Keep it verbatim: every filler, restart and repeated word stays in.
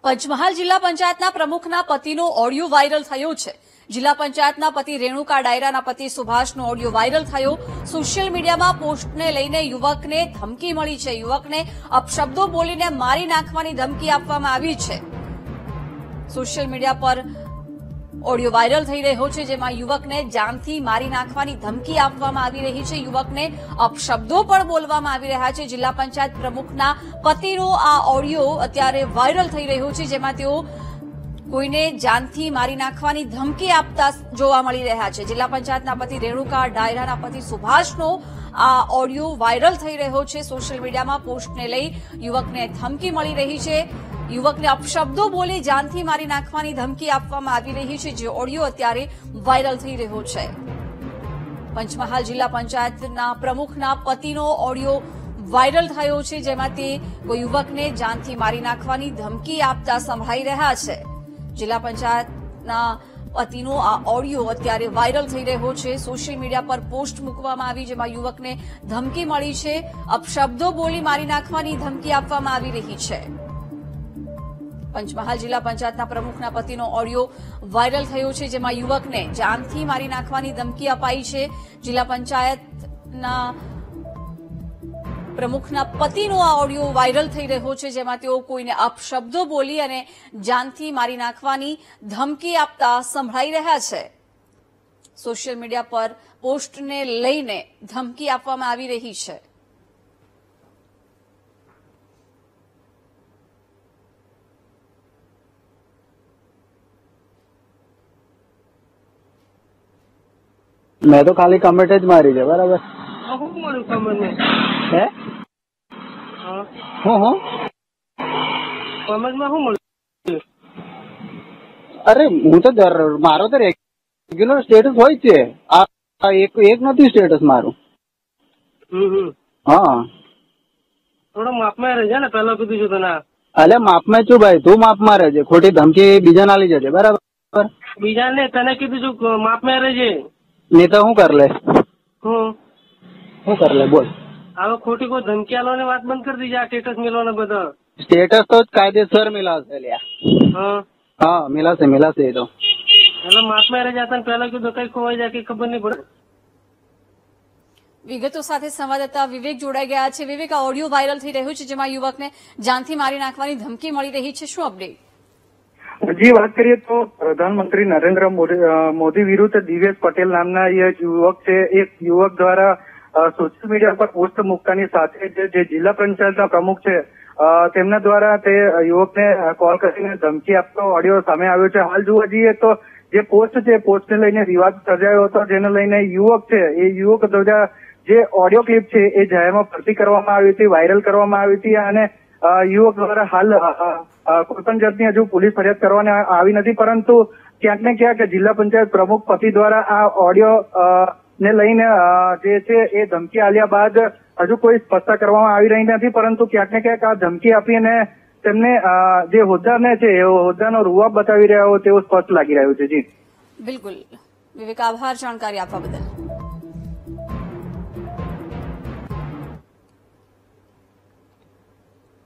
પંચમહાલ જિલ્લા પંચાયતના પ્રમુખના પતિનો audio viral થયો છે। જિલ્લા પંચાયતના પતિ રેણુકા ડાયરાના પતિ સુભાષનો ઓડિયો વાયરલ થયો। સોશિયલ મીડિયામાં પોસ્ટને લઈને યુવકને ધમકી મળી છે। યુવકને અપશબ્દો બોલીને મારી નાખવાની ધમકી આપવામાં આવી છે। સોશિયલ મીડિયા પર ઓડિયો વાયરલ થઈ રહ્યો છે, જેમાં યુવકને જાનથી મારી નાખવાની ધમકી આપવામાં આવી રહી છે। યુવકને અપશબ્દો પણ બોલવામાં આવી રહ્યા છે। જિલ્લા પંચાયત પ્રમુખના પતિનો આ ઓડિયો અત્યારે વાયરલ થઈ રહ્યો છે, જેમાં તેઓ કોઈને જાનથી મારી નાખવાની ધમકી આપતા જોવા મળી રહ્યા છે। જિલ્લા પંચાયતના પતિ રેણુકા ડાયરાના પતિ સુભાષનો આ ઓડિયો વાયરલ થઈ રહ્યો છે। સોશિયલ મીડિયામાં પોસ્ટને લઈ યુવકને ધમકી મળી રહી છે। યુવકને અપશબ્દો બોલી જાનથી મારી નાખવાની ધમકી આપવામાં આવી રહી છે, જે ઓડિયો અત્યારે વાયરલ થઈ રહ્યો છે। પંચમહાલ જિલ્લા પંચાયતના પ્રમુખના પતિનો ઓડિયો વાયરલ થયો છે, જેમાં તે કોઈ યુવકને જાનથી મારી નાખવાની ધમકી આપતા સંભળાઈ રહ્યા છે। જિલ્લા પંચાયતના પતિનો આ ઓડિયો અત્યારે વાયરલ થઈ રહ્યો છે। સોશિયલ મીડિયા પર પોસ્ટ મૂકવામાં આવી, જેમાં યુવકને ધમકી મળી છે। અપશબ્દો બોલી મારી નાખવાની ધમકી આપવામાં આવી રહી છે। પંચમહાલ જિલ્લા પંચાયતના પ્રમુખના પતિનો ઓડિયો વાયરલ થયો છે, જેમાં યુવકને જાનથી મારી નાખવાની ધમકી અપાઈ છે। જિલ્લા પંચાયતના પ્રમુખના પતિનો આ ઓડિયો વાયરલ થઈ રહ્યો છે, જેમાં તેઓ કોઈને અપશબ્દો બોલી અને જાનથી મારી નાખવાની ધમકી આપતા સંભળાઈ રહ્યા છે। સોશિયલ મીડિયા પર પોસ્ટને લઈને ધમકી આપવામાં આવી રહી છે। मैं तो खाली कमेंट ज मारी है बराबर है हूँ हूँ अरे हूँ तो मारो तो रेग्युलर स्टेटस हो एक एक नहीं स्टेटस मारू हाँ थोड़ा माप में रह ने पहला कीधु छू तने अले माप में छू भाई तू माप में रहे खोटी धमकी बीजा ना ली जाए बराबर बीजा ने तने कीधु छू माप में रहे नहीं तो हूँ कर ले हूँ हूँ कर ले बोल હવે ખોટી કોઈ ધમકી આલવાની વાત બંધ કરી દીધી। આ સ્ટેટસ મેળવાના બધા સ્ટેટસ તો કાયદેસર મિલા છે લ્યા હા હા મિલા છે મિલા છે તો એટલે માપ માં રહી જતા પહેલા કીધું કઈ ખોવાઈ જાય કે ખબર નહીં પડે। વિગતો સાથે સંવાદદાતા વિવેક જોડાઈ ગયા છે। વિવેક, આ ઓડિયો વાયરલ થઈ રહ્યો છે, જેમાં યુવકને જાનથી મારી નાખવાની ધમકી મળી રહી છે, શું અપડેટ? जी बात करिए तो प्रधानमंत्री नरेंद्र मोदी मोदी विरुद्ध दिव्येश पटेल नामना ये युवक से एक युवक द्वारा सोशल मीडिया पर पोस्ट मुकतानी साथे जे जिला पंचायतना प्रमुख छे તેમના દ્વારા તે યુવકને કોલ કરીને ધમકી આપતો ઓડિયો સામે આવ્યો છે। હાલ જોવા જઈએ તો જે પોસ્ટ છે પોસ્ટને લઈને વિવાદ સર્જાયો હતો, જેને લઈને યુવક છે એ યુવક દ્વારા જે ઓડિયો ક્લિપ છે એ જાહેરમાં ભરતી કરવામાં આવી હતી, વાયરલ કરવામાં આવી હતી અને યુવક દ્વારા હાલ કોઈ પણ જાતની હજુ પોલીસ ફરિયાદ કરવામાં આવી નથી, પરંતુ ક્યાંક ને ક્યાંક જિલ્લા પંચાયત પ્રમુખ પતિ દ્વારા આ ઓડિયો ને લઈને જે છે એ ધમકી આલ્યા બાદ હજુ કોઈ સ્પષ્ટતા કરવામાં આવી રહી નથી, પરંતુ ક્યાંક ને ક્યાંક આ ધમકી આપીને તેમને જે હોદ્દાને છે એ હોદ્દાનો રૂઆબ બતાવી રહ્યા હોય તેવું સ્પષ્ટ લાગી રહ્યું છે। જી બિલકુલ વિવેક, આભાર જાણકારી આપવા બદલ।